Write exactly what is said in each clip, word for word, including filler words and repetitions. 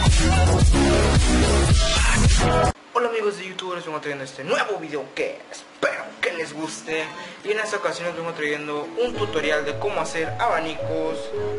Hola amigos de YouTube, les vengo trayendo este nuevo video que espero que les guste. Y en esta ocasión les vengo trayendo un tutorial de cómo hacer abanicos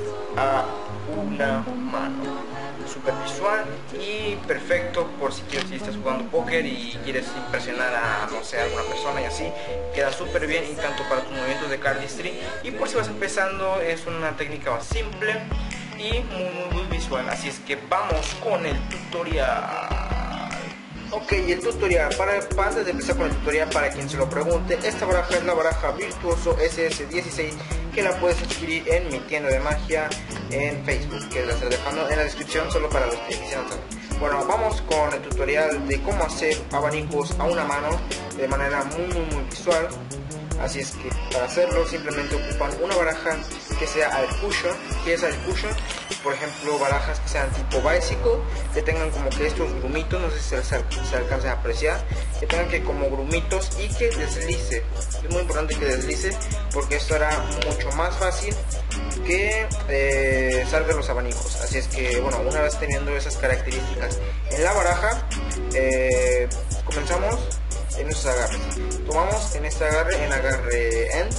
a una mano. Súper visual y perfecto por si quieres, si estás jugando póker y quieres impresionar a, no sé, a alguna persona y así. Queda súper bien y tanto para tus movimientos de cardistry. Y por si vas empezando, es una técnica simple y muy muy muy visual. Así es que vamos con el tutorial. Ok, el tutorial, para, para antes de empezar con el tutorial, para quien se lo pregunte, esta baraja es la baraja Virtuoso S S dieciséis, que la puedes adquirir en mi tienda de magia en Facebook, que la estaré dejando en la descripción solo para los que quisieran saber. Bueno, vamos con el tutorial de cómo hacer abanicos a una mano de manera muy muy muy visual. Así es que para hacerlo simplemente ocupan una baraja que sea al cushion. ¿Qué es al cushion? Por ejemplo, barajas que sean tipo bicycle, que tengan como que estos grumitos, no sé si se, les, se alcanza a apreciar, que tengan que como grumitos y que deslice. Es muy importante que deslice porque esto hará mucho más fácil que eh, salgan los abanicos. Así es que, bueno, una vez teniendo esas características en la baraja, eh, comenzamos en estos agarres. Tomamos en este agarre, en agarre end,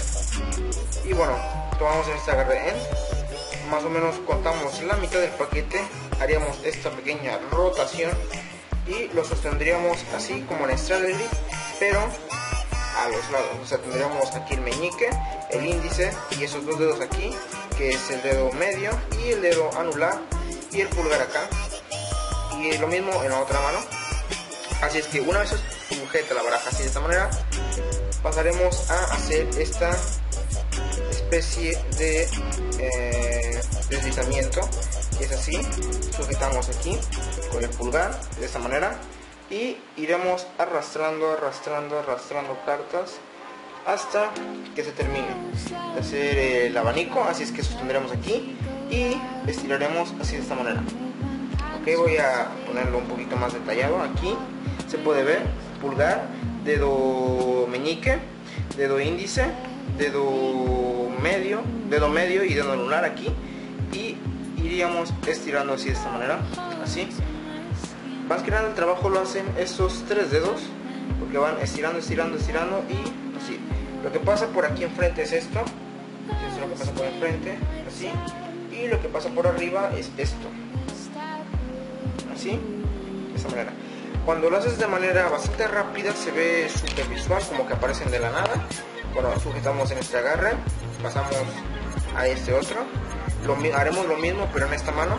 y bueno, tomamos en este agarre end, más o menos contamos la mitad del paquete, haríamos esta pequeña rotación y lo sostendríamos así como en strategy, pero a los lados. O sea, tendríamos aquí el meñique, el índice y esos dos dedos aquí, que es el dedo medio y el dedo anular y el pulgar acá, y lo mismo en la otra mano. Así es que una vez sujeta la baraja así de esta manera, pasaremos a hacer esta especie de eh, deslizamiento, que es así. Sujetamos aquí con el pulgar de esta manera y iremos arrastrando, arrastrando, arrastrando cartas hasta que se termine de hacer el abanico. Así es que sostendremos aquí y estiraremos así de esta manera. Ok, voy a ponerlo un poquito más detallado. Aquí se puede ver pulgar, dedo meñique, dedo índice, dedo medio, dedo medio y dedo anular aquí, y iríamos estirando así de esta manera, así. Más que nada el trabajo lo hacen estos tres dedos, porque van estirando, estirando, estirando y así. Lo que pasa por aquí enfrente es esto, esto es lo que pasa por enfrente, así, y lo que pasa por arriba es esto, así, de esta manera. Cuando lo haces de manera bastante rápida se ve súper visual, como que aparecen de la nada. Bueno, sujetamos en este agarre, pasamos a este otro, lo, haremos lo mismo pero en esta mano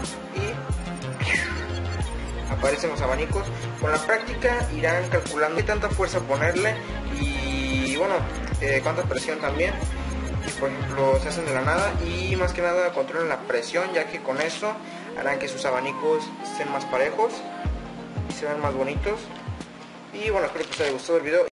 y aparecen los abanicos. Con la práctica irán calculando qué tanta fuerza ponerle y bueno, eh, cuánta presión también. Por ejemplo, se hacen de la nada y más que nada controlen la presión, ya que con eso harán que sus abanicos estén más parejos y se ven más bonitos. Y bueno, espero que os haya gustado el video.